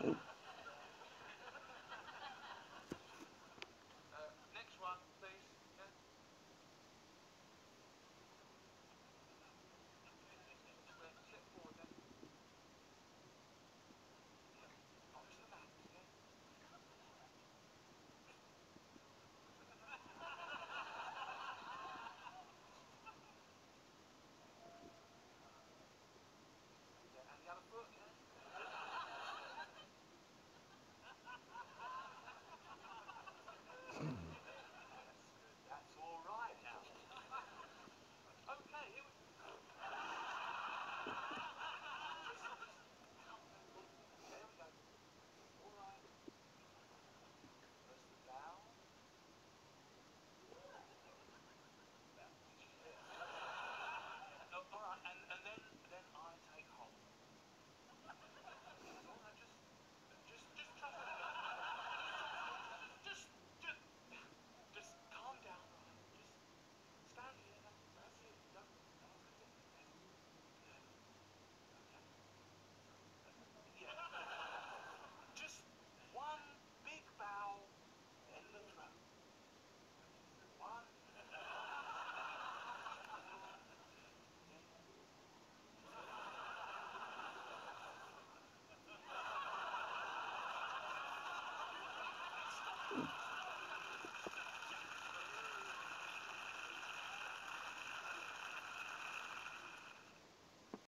Next one, please. Yeah. Step forward then. Yeah. Onto the mat. Yeah. Yeah. And the other foot. Yeah. That's good. That's all right now. Okay. Here we. Calm down. There we go. All right. First we bow. Did you hear? Oh, all right. And then I take hold. Oh no, just trust me. Just, just, just calm down, all right? Just stand here. That's it. Don't. That's it. Yeah. Okay. Yeah. Just one big bow, then the throw. One. Yeah, yeah.